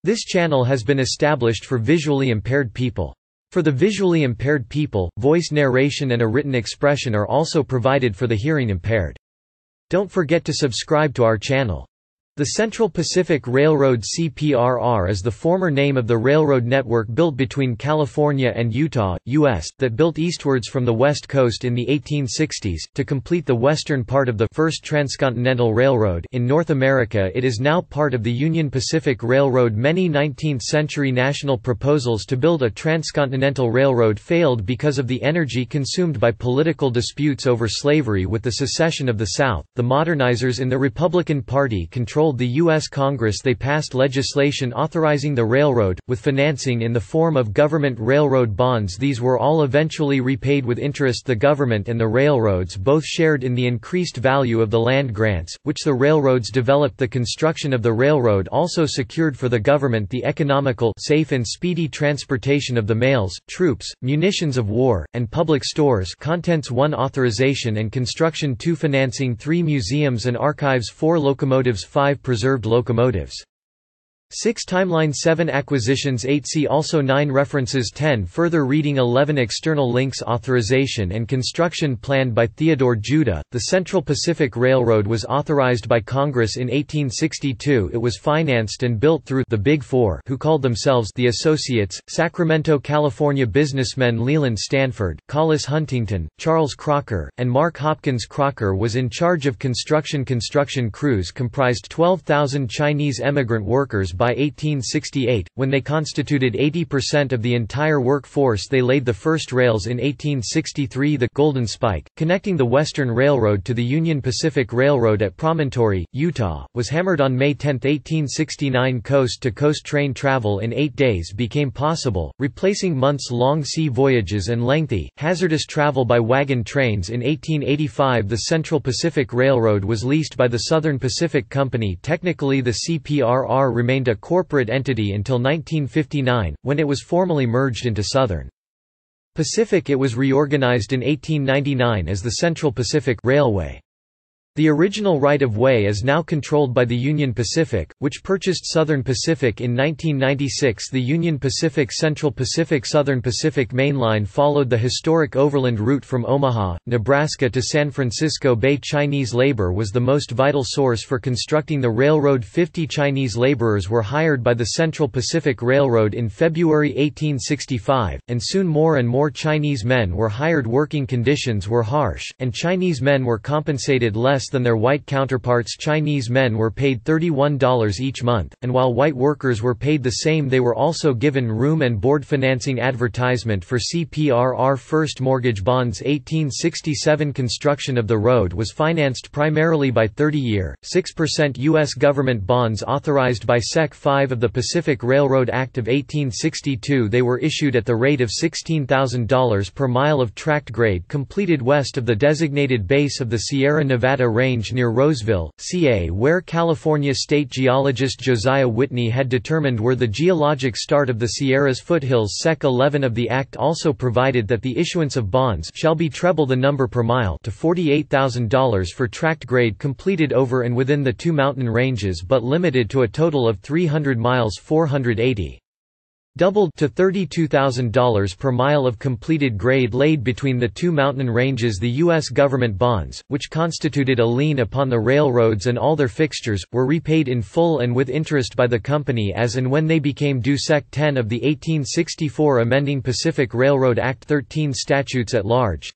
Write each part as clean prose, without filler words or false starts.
This channel has been established for visually impaired people. For the visually impaired people, voice narration and a written expression are also provided for the hearing impaired. Don't forget to subscribe to our channel. The Central Pacific Railroad CPRR is the former name of the railroad network built between California and Utah, U.S., that built eastwards from the West Coast in the 1860s, to complete the western part of the First Transcontinental Railroad in North America. It is now part of the Union Pacific Railroad. Many 19th-century national proposals to build a transcontinental railroad failed because of the energy consumed by political disputes over slavery. With the secession of the South, the modernizers in the Republican Party controlled the U.S. Congress. They passed legislation authorizing the railroad, with financing in the form of government railroad bonds. These were all eventually repaid with interest. The government and the railroads both shared in the increased value of the land grants, which the railroads developed. The construction of the railroad also secured for the government the economical, safe and speedy transportation of the mails, troops, munitions of war, and public stores. Contents 1 Authorization and construction 2 Financing 3 Museums and archives 4 Locomotives 5 Preserved locomotives 6 Timeline 7 Acquisitions 8 See also 9 References 10 Further reading 11 External links Authorization and construction planned by Theodore Judah. The Central Pacific Railroad was authorized by Congress in 1862. It was financed and built through the Big Four, who called themselves the Associates: Sacramento, California businessmen Leland Stanford, Collis Huntington, Charles Crocker, and Mark Hopkins. Crocker was in charge of construction. Construction crews comprised 12,000 Chinese emigrant workers. By 1868, when they constituted 80% of the entire workforce, they laid the first rails in 1863. The Golden Spike, connecting the Western Railroad to the Union Pacific Railroad at Promontory, Utah, was hammered on May 10, 1869. Coast-to-coast train travel in 8 days became possible, replacing months-long sea voyages and lengthy, hazardous travel by wagon trains. In 1885, the Central Pacific Railroad was leased by the Southern Pacific Company. Technically, the CPRR remained a corporate entity until 1959, when it was formally merged into Southern Pacific. It was reorganized in 1899 as the Central Pacific Railway. The original right-of-way is now controlled by the Union Pacific, which purchased Southern Pacific in 1996. The Union Pacific Central Pacific Southern Pacific Main Line followed the historic overland route from Omaha, Nebraska to San Francisco Bay. Chinese labor was the most vital source for constructing the railroad. 50 Chinese laborers were hired by the Central Pacific Railroad in February 1865, and soon more and more Chinese men were hired. Working conditions were harsh, and Chinese men were compensated less than their white counterparts. Chinese men were paid $31 each month, and while white workers were paid the same, they were also given room and board financing. Advertisement for CPRR first mortgage bonds 1867. Construction of the road was financed primarily by 30-year, 6% U.S. government bonds authorized by Sec. 5 of the Pacific Railroad Act of 1862. They were issued at the rate of $16,000 per mile of tract grade completed west of the designated base of the Sierra Nevada Range near Roseville, CA, where California state geologist Josiah Whitney had determined were the geologic start of the Sierra's foothills. Sec. 11 of the Act also provided that the issuance of bonds shall be treble the number per mile to $48,000 for tract grade completed over and within the two mountain ranges, but limited to a total of 300 miles 480. Doubled to $32,000 per mile of completed grade laid between the two mountain ranges. The U.S. government bonds, which constituted a lien upon the railroads and all their fixtures, were repaid in full and with interest by the company as and when they became due. Sec. 10 of the 1864 amending Pacific Railroad Act 13 statutes at large,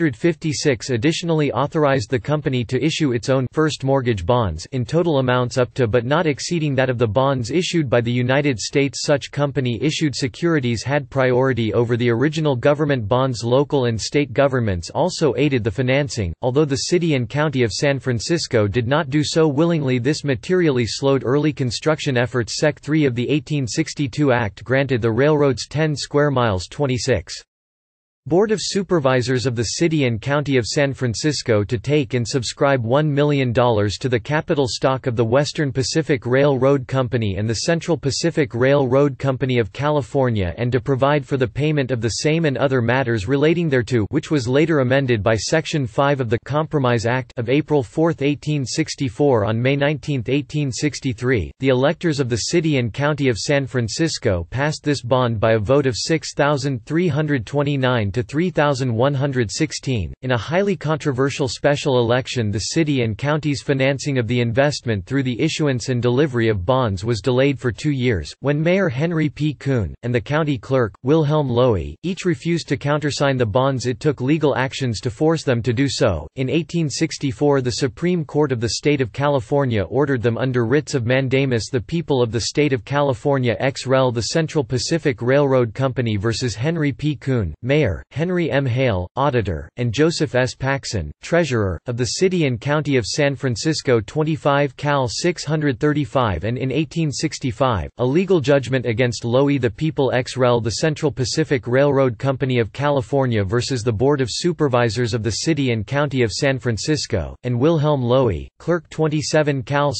356 additionally authorized the company to issue its own first mortgage bonds in total amounts up to but not exceeding that of the bonds issued by the United States. Such company issued securities had priority over the original government bonds. Local and state governments also aided the financing, although the city and county of San Francisco did not do so willingly. This materially slowed early construction efforts. Sec. 3 of the 1862 Act granted the railroads 10 square miles 26. Board of Supervisors of the City and County of San Francisco to take and subscribe $1 million to the capital stock of the Western Pacific Railroad Company and the Central Pacific Railroad Company of California and to provide for the payment of the same and other matters relating thereto, which was later amended by Section 5 of the Compromise Act of April 4, 1864. On May 19, 1863, the electors of the City and County of San Francisco passed this bond by a vote of 6,329 to 3,116. In a highly controversial special election, the city and county's financing of the investment through the issuance and delivery of bonds was delayed for 2 years, when Mayor Henry P. Kuhn, and the county clerk, Wilhelm Loewy, each refused to countersign the bonds. It took legal actions to force them to do so. In 1864, the Supreme Court of the State of California ordered them under writs of mandamus. The people of the State of California ex rel. The Central Pacific Railroad Company versus Henry P. Kuhn, Mayor, Henry M. Hale, Auditor, and Joseph S. Paxson, Treasurer, of the City and County of San Francisco 25 Cal 635. And in 1865, a legal judgment against Loewy. The people ex rel. The Central Pacific Railroad Company of California versus the Board of Supervisors of the City and County of San Francisco, and Wilhelm Loewy, Clerk 27 Cal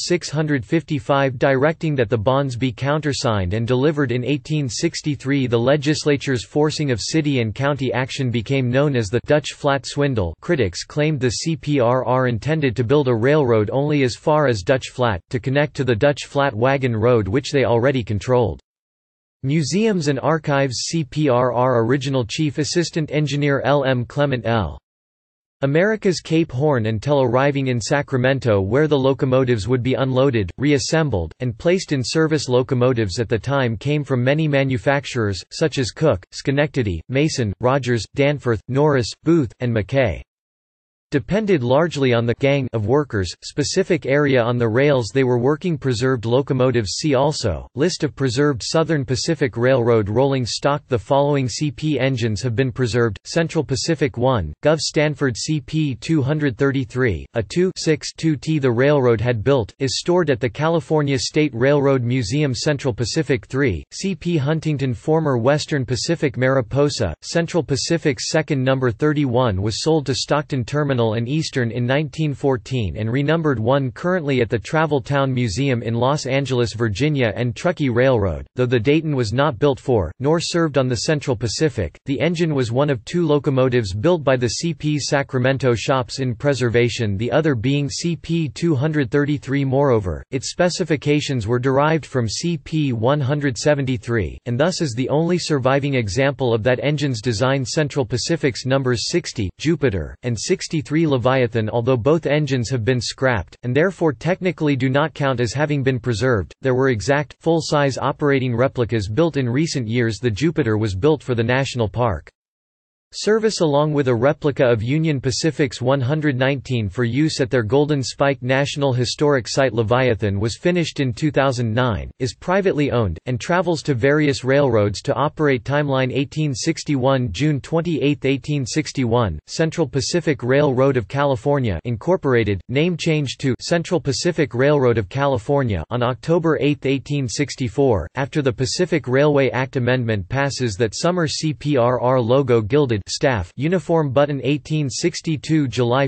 655, directing that the bonds be countersigned and delivered. In 1863, the legislature's forcing of city and county action became known as the Dutch Flat Swindle. Critics claimed the CPRR intended to build a railroad only as far as Dutch Flat, to connect to the Dutch Flat Wagon Road which they already controlled. Museums and Archives CPRR Original Chief Assistant Engineer L. M. Clement L. America's Cape Horn until arriving in Sacramento, where the locomotives would be unloaded, reassembled, and placed in service. Locomotives at the time came from many manufacturers, such as Cook, Schenectady, Mason, Rogers, Danforth, Norris, Booth, and Mackay. Depended largely on the gang of workers, specific area on the rails they were working. Preserved locomotives. See also, List of preserved Southern Pacific Railroad rolling stock. The following CP engines have been preserved: Central Pacific 1, Gov. Stanford CP 233, a 2.62T the railroad had built, is stored at the California State Railroad Museum. Central Pacific 3, CP Huntington former Western Pacific Mariposa, Central Pacific's second No. 31 was sold to Stockton Terminal and Eastern in 1914 and renumbered 1 currently at the Travel Town Museum in Los Angeles, Virginia. And Truckee Railroad, though the Dayton was not built for, nor served on the Central Pacific, the engine was one of 2 locomotives built by the CP's Sacramento shops in preservation, the other being CP 233. Moreover, its specifications were derived from CP 173, and thus is the only surviving example of that engine's design. Central Pacific's numbers 60, Jupiter, and 63 Leviathan. Although both engines have been scrapped, and therefore technically do not count as having been preserved, there were exact, full-size operating replicas built in recent years. The Jupiter was built for the National Park Service along with a replica of Union Pacific's 119 for use at their Golden Spike National Historic Site. Leviathan was finished in 2009, is privately owned, and travels to various railroads to operate. Timeline: 1861 June 28, 1861, Central Pacific Railroad of California Incorporated, name changed to Central Pacific Railroad of California on October 8, 1864, after the Pacific Railway Act amendment passes that summer CPRR logo gilded staff uniform button. 1862 July 1,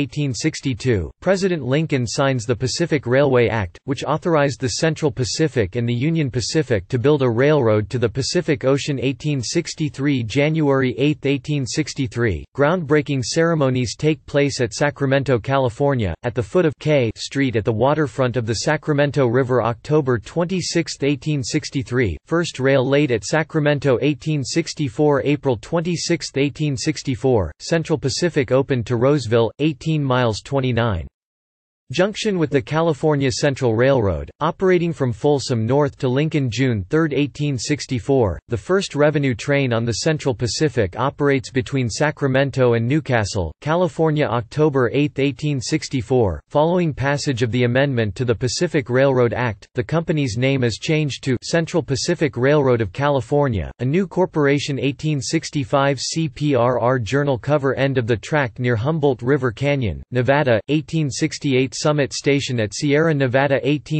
1862, President Lincoln signs the Pacific Railway Act, which authorized the Central Pacific and the Union Pacific to build a railroad to the Pacific Ocean. 1863 January 8, 1863, groundbreaking ceremonies take place at Sacramento, California, at the foot of K Street at the waterfront of the Sacramento River. October 26, 1863, first rail laid at Sacramento. 1864 April 26, 1864, Central Pacific opened to Roseville, 18 miles 29. Junction with the California Central Railroad, operating from Folsom North to Lincoln. June 3, 1864, the first revenue train on the Central Pacific operates between Sacramento and Newcastle, California. October 8, 1864, following passage of the amendment to the Pacific Railroad Act, the company's name is changed to Central Pacific Railroad of California, a new corporation. 1865 CPRR Journal cover end of the track near Humboldt River Canyon, Nevada. 1868 Summit Station at Sierra Nevada.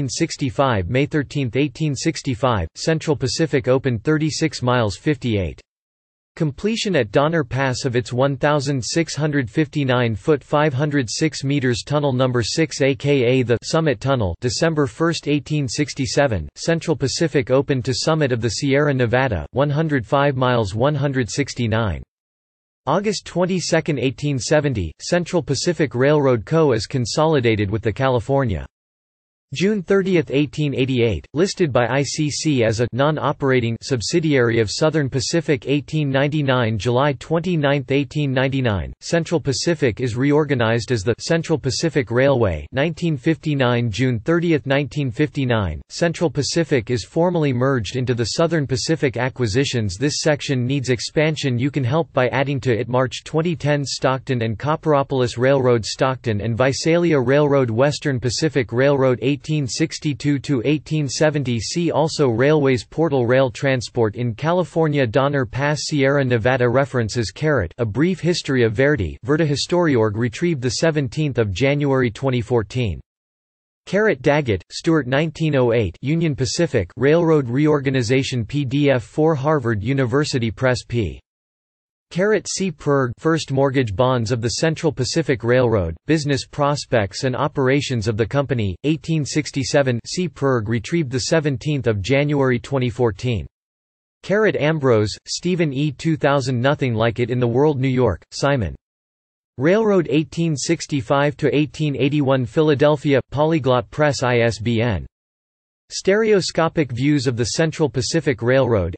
1865 May 13, 1865, Central Pacific opened 36 miles 58. Completion at Donner Pass of its 1,659-foot 506 meters tunnel number 6 aka the Summit Tunnel December 1, 1867, Central Pacific opened to summit of the Sierra Nevada, 105 miles 169. August 22, 1870, Central Pacific Railroad Co. is consolidated with the California. June 30, 1888, listed by ICC as a non-operating subsidiary of Southern Pacific. 1899 July 29, 1899, Central Pacific is reorganized as the Central Pacific Railway. 1959 June 30, 1959, Central Pacific is formally merged into the Southern Pacific Acquisitions. This section needs expansion. You can help by adding to it March 2010 Stockton and Copperopolis Railroad, Stockton and Visalia Railroad, Western Pacific Railroad 1862–1870. See also Railways. Portal rail transport in California. Donner Pass, Sierra Nevada. References. A Brief History of Verdi, Vertihistoryorg, retrieved 17 January 2014. Daggett, Stuart. 1908, Union Pacific Railroad Reorganization PDF 4 Harvard University Press p. CPRR, First Mortgage Bonds of the Central Pacific Railroad, Business Prospects and Operations of the Company, 1867. CPRR, retrieved 17 January 2014. Ambrose, Stephen E. 2000. Nothing Like It in the World. New York, Simon. Railroad 1865–1881. Philadelphia, Polyglot Press. ISBN. Stereoscopic Views of the Central Pacific Railroad,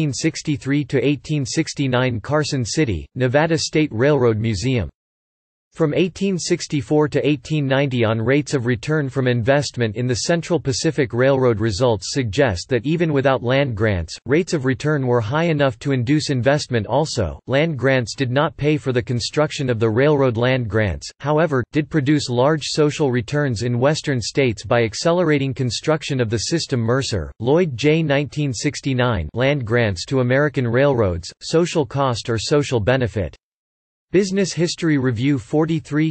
1863–1869. Carson City, Nevada State Railroad Museum. From 1864 to 1890 on rates of return from investment in the Central Pacific Railroad. Results suggest that even without land grants, rates of return were high enough to induce investment. Also, land grants did not pay for the construction of the railroad. Land grants, however, did produce large social returns in western states by accelerating construction of the system. Mercer, Lloyd J. 1969. Land grants to American railroads, social cost or social benefit. Business History Review 43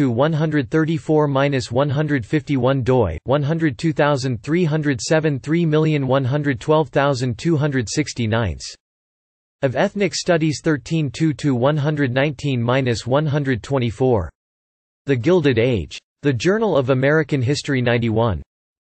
2–134–151 doi, 102307 3112269. Of Ethnic Studies 13 2–119–124. The Gilded Age. The Journal of American History 91.